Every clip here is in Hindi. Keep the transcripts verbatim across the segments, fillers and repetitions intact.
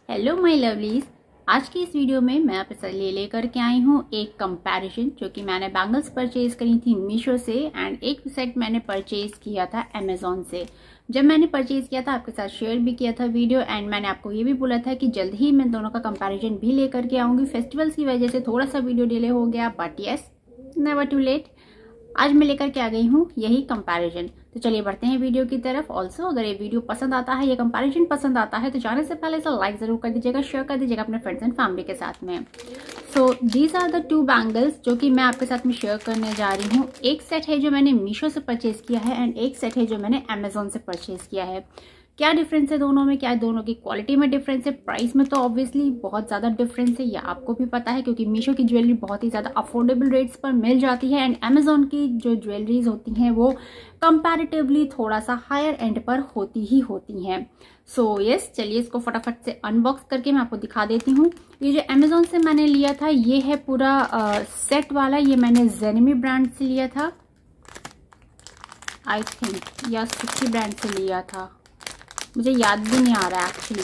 हेलो माय लवलीज, आज की इस वीडियो में मैं आपके साथ ले लेकर के आई हूँ एक कंपैरिजन जो कि मैंने बैंगल्स परचेज करी थी मीशो से एंड एक सेट मैंने परचेज किया था अमेजोन से। जब मैंने परचेज किया था आपके साथ शेयर भी किया था वीडियो एंड मैंने आपको ये भी बोला था कि जल्द ही मैं दोनों का कंपैरिजन भी लेकर के आऊँगी। फेस्टिवल्स की वजह से थोड़ा सा वीडियो डिले हो गया but yes never too late. आज मैं लेकर के आ गई हूँ यही कंपैरिजन। तो चलिए बढ़ते हैं वीडियो की तरफ। ऑल्सो अगर ये वीडियो पसंद आता है, ये कंपैरिजन पसंद आता है तो जाने से पहले इसे लाइक जरूर कर दीजिएगा, शेयर कर दीजिएगा अपने फ्रेंड्स एंड फैमिली के साथ में। So these are the two bangles जो कि मैं आपके साथ में शेयर करने जा रही हूँ। एक सेट है जो मैंने मीशो से परचेज किया है एंड एक सेट है जो मैंने अमेजोन से परचेज किया है। क्या डिफरेंस है दोनों में, क्या है दोनों की क्वालिटी में डिफरेंस है, प्राइस में तो ऑब्वियसली बहुत ज़्यादा डिफरेंस है, ये आपको भी पता है क्योंकि मीशो की ज्वेलरी बहुत ही ज़्यादा अफोर्डेबल रेट्स पर मिल जाती है एंड अमेजोन की जो ज्वेलरीज होती हैं वो कंपैरेटिवली थोड़ा सा हायर एंड पर होती ही होती हैं। सो so, यस yes, चलिए इसको फटाफट से अनबॉक्स करके मैं आपको दिखा देती हूँ। ये जो अमेजोन से मैंने लिया था ये है पूरा आ, सेट वाला। ये मैंने जेनेमी ब्रांड से लिया था आई थिंक, या सिक्की ब्रांड से लिया था, मुझे याद भी नहीं आ रहा है एक्चुअली।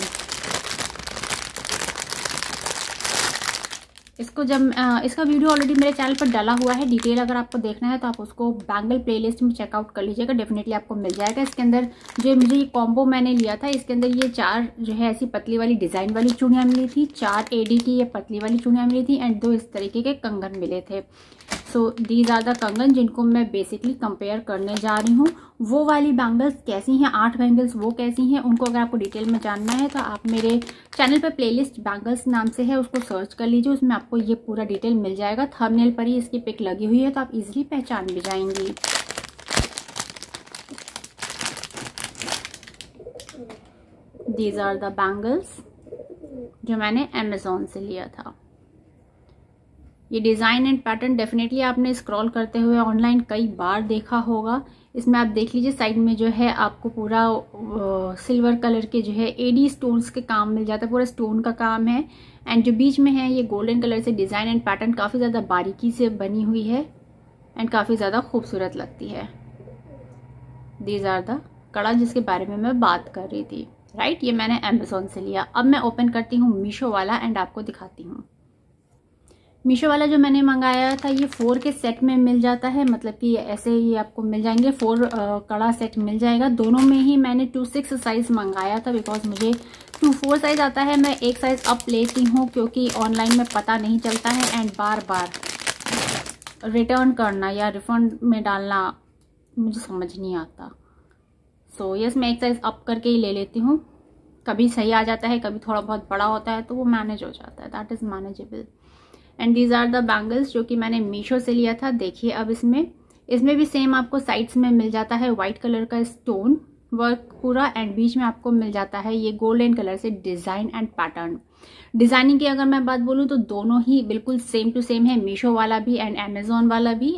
इसको जब आ, इसका वीडियो ऑलरेडी मेरे चैनल पर डाला हुआ है, डिटेल अगर आपको देखना है तो आप उसको बैंगल प्लेलिस्ट में चेकआउट कर लीजिएगा, डेफिनेटली आपको मिल जाएगा। इसके अंदर जो मुझे ये कॉम्बो मैंने लिया था इसके अंदर ये चार जो है ऐसी पतली वाली डिज़ाइन वाली चूड़ियाँ मिली थी, चार एडी की ये पतली वाली चूड़ियाँ मिली थी एंड दो इस तरीके के कंगन मिले थे। सो दीज आर द कंगन जिनको मैं बेसिकली कंपेयर करने जा रही हूँ। वो वाली बैंगल्स कैसी हैं, आठ बैंगल्स वो कैसी हैं, उनको अगर आपको डिटेल में जानना है तो आप मेरे चैनल पे प्लेलिस्ट बैंगल्स नाम से है, उसको सर्च कर लीजिए, उसमें आपको ये पूरा डिटेल मिल जाएगा। थंबनेल पर ही इसकी पिक लगी हुई है तो आप इजीली पहचान भी जाएंगी। दीज आर द बैंगल्स जो मैंने अमेजोन से लिया था। ये डिज़ाइन एंड पैटर्न डेफिनेटली आपने स्क्रॉल करते हुए ऑनलाइन कई बार देखा होगा। इसमें आप देख लीजिए साइड में जो है आपको पूरा सिल्वर कलर के जो है एडी स्टोन्स के काम मिल जाता है, पूरा स्टोन का काम है एंड जो बीच में है ये गोल्डन कलर से डिज़ाइन एंड पैटर्न काफ़ी ज़्यादा बारीकी से बनी हुई है एंड काफ़ी ज़्यादा खूबसूरत लगती है। दीज आर द कड़ा जिसके बारे में मैं बात कर रही थी, राइट right? ये मैंने अमेजोन से लिया। अब मैं ओपन करती हूँ मीशो वाला एंड आपको दिखाती हूँ। मीशो वाला जो मैंने मंगाया था ये फोर के सेट में मिल जाता है, मतलब कि ऐसे ही आपको मिल जाएंगे, फोर कड़ा सेट मिल जाएगा। दोनों में ही मैंने टू सिक्स साइज मंगाया था बिकॉज मुझे टू फोर साइज आता है, मैं एक साइज अप लेती हूँ क्योंकि ऑनलाइन में पता नहीं चलता है एंड बार बार रिटर्न करना या रिफंड में डालना मुझे समझ नहीं आता। सो यस मैं एक साइज अप करके ही ले लेती हूँ, कभी सही आ जाता है, कभी थोड़ा बहुत बड़ा होता है तो वो मैनेज हो जाता है, that is manageable. And these are the bangles जो कि मैंने मीशो से लिया था। देखिए अब इसमें इसमें भी सेम आपको साइड्स में मिल जाता है वाइट कलर का स्टोन वर्क पूरा एंड बीच में आपको मिल जाता है ये गोल्डन कलर से डिज़ाइन एंड पैटर्न। डिज़ाइनिंग की अगर मैं बात बोलूँ तो दोनों ही बिल्कुल सेम टू सेम है, मीशो वाला भी एंड अमेजोन वाला भी।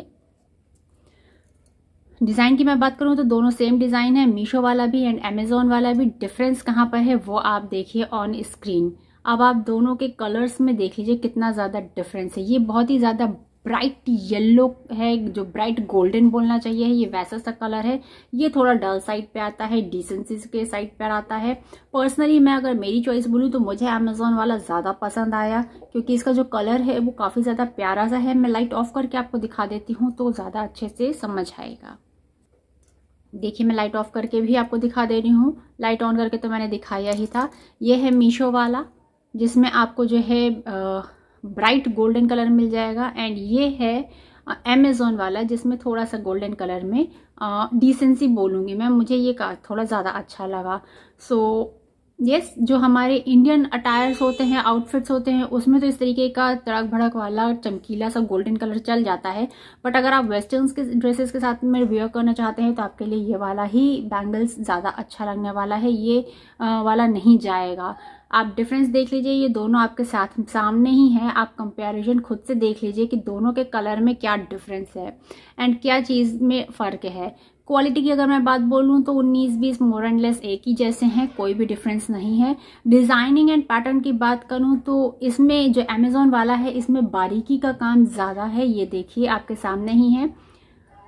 डिज़ाइन की मैं बात करूँ तो दोनों सेम डिज़ाइन है, मीशो वाला भी एंड अमेजोन वाला भी। डिफरेंस कहाँ पर है वो आप देखिए ऑन स्क्रीन। अब आप दोनों के कलर्स में देख लीजिए कितना ज़्यादा डिफरेंस है। ये बहुत ही ज़्यादा ब्राइट येलो है, जो ब्राइट गोल्डन बोलना चाहिए है, ये वैसा सा कलर है। ये थोड़ा डल साइड पे आता है, डिसेंसी के साइड पर आता है। पर्सनली मैं अगर मेरी चॉइस बोलूँ तो मुझे अमेजोन वाला ज़्यादा पसंद आया क्योंकि इसका जो कलर है वो काफ़ी ज़्यादा प्यारा सा है। मैं लाइट ऑफ करके आपको दिखा देती हूँ तो ज़्यादा अच्छे से समझ आएगा। देखिए मैं लाइट ऑफ करके भी आपको दिखा दे रही हूँ, लाइट ऑन करके तो मैंने दिखाया ही था। ये है मीशो वाला जिसमें आपको जो है ब्राइट गोल्डन कलर मिल जाएगा एंड ये है अमेजोन वाला जिसमें थोड़ा सा गोल्डन कलर में डिसेंसी बोलूँगी मैं, मुझे ये थोड़ा ज़्यादा अच्छा लगा। सो यस yes, जो हमारे इंडियन अटायर्स होते हैं, आउटफिट्स होते हैं, उसमें तो इस तरीके का तड़क भड़क वाला चमकीला सा गोल्डन कलर चल जाता है बट अगर आप वेस्टर्न्स के ड्रेसेस के साथ में वेयर करना चाहते हैं तो आपके लिए ये वाला ही बैंगल्स ज़्यादा अच्छा लगने वाला है, ये आ, वाला नहीं जाएगा। आप डिफरेंस देख लीजिए, ये दोनों आपके साथ सामने ही हैं, आप कंपैरिजन खुद से देख लीजिए कि दोनों के कलर में क्या डिफरेंस है एंड क्या चीज़ में फ़र्क है। क्वालिटी की अगर मैं बात बोलूँ तो उन्नीस बीस मोर एंड लेस एक ही जैसे हैं, कोई भी डिफरेंस नहीं है। डिज़ाइनिंग एंड पैटर्न की बात करूँ तो इसमें जो अमेजोन वाला है इसमें बारीकी का काम ज़्यादा है, ये देखिए आपके सामने ही है।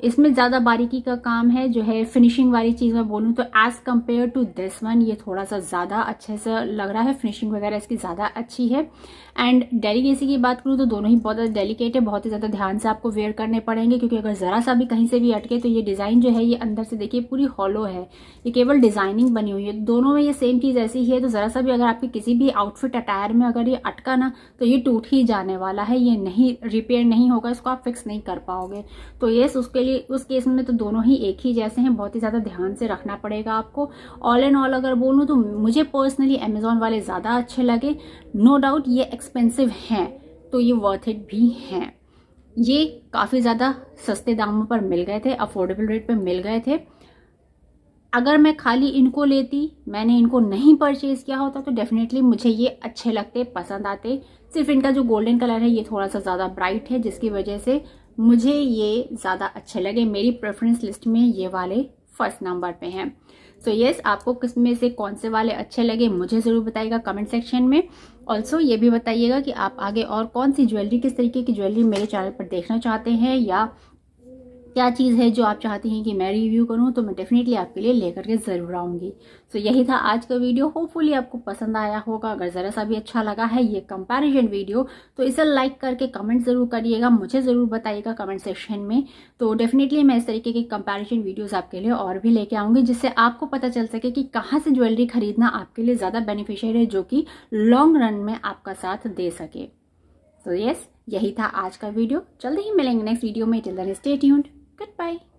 इसमें ज़्यादा बारीकी का काम है, जो है फिनिशिंग वाली चीज़ मैं बोलूँ तो as compare to this one ये थोड़ा सा ज़्यादा अच्छे से लग रहा है, फिनिशिंग वगैरह इसकी ज़्यादा अच्छी है। एंड डेलीकेसी की बात करूँ तो दोनों ही बहुत ज़्यादा डेलिकेट है, बहुत ही ज़्यादा ध्यान से आपको वेयर करने पड़ेंगे, क्योंकि अगर ज़रा सा भी कहीं से भी अटके तो ये डिज़ाइन जो है ये अंदर से देखिए पूरी हॉलो है, ये केवल डिज़ाइनिंग बनी हुई है। दोनों में ये सेम चीज़ ऐसी है, तो ज़रा सा भी अगर आपके किसी भी आउटफिट अटायर में अगर ये अटका ना तो ये टूट ही जाने वाला है, ये नहीं रिपेयर नहीं होगा, इसको आप फिक्स नहीं कर पाओगे। तो ये उसके लिए उस केस में तो दोनों ही एक ही जैसे हैं, बहुत ही ज़्यादा ध्यान से रखना पड़ेगा आपको। ऑल एंड ऑल अगर बोलूँ तो मुझे पर्सनली अमेजोन वाले ज़्यादा अच्छे लगे। नो डाउट ये एक्सपेंसिव हैं तो ये वर्थ इट भी हैं। ये काफ़ी ज़्यादा सस्ते दामों पर मिल गए थे, अफोर्डेबल रेट पर मिल गए थे। अगर मैं खाली इनको लेती, मैंने इनको नहीं परचेज किया होता तो डेफिनेटली मुझे ये अच्छे लगते, पसंद आते। सिर्फ इनका जो गोल्डन कलर है ये थोड़ा सा ज़्यादा ब्राइट है, जिसकी वजह से मुझे ये ज़्यादा अच्छे लगे। मेरी प्रेफरेंस लिस्ट में ये वाले फर्स्ट नंबर पे हैं। सो so यस yes, आपको किस में से कौन से वाले अच्छे लगे मुझे ज़रूर बताइएगा कमेंट सेक्शन में। ऑल्सो ये भी बताइएगा कि आप आगे और कौन सी ज्वेलरी, किस तरीके की ज्वेलरी मेरे चैनल पर देखना चाहते हैं, या क्या चीज़ है जो आप चाहती हैं कि मैं रिव्यू करूं, तो मैं डेफिनेटली आपके लिए लेकर के ज़रूर आऊँगी। सो so, यही था आज का वीडियो। होपफुली आपको पसंद आया होगा। अगर ज़रा सा भी अच्छा लगा है ये कंपैरिजन वीडियो तो इसे लाइक करके कमेंट ज़रूर करिएगा, मुझे ज़रूर बताइएगा कमेंट सेक्शन में। तो डेफिनेटली मैं इस तरीके के कंपैरिजन वीडियोज़ आपके लिए और भी लेके आऊँगी, जिससे आपको पता चल सके कि कहाँ से ज्वेलरी खरीदना आपके लिए ज़्यादा बेनिफिशियल है, जो कि लॉन्ग रन में आपका साथ दे सके। तो यस, यही था आज का वीडियो। जल्दी ही मिलेंगे नेक्स्ट वीडियो में। Till then stay tuned. Goodbye.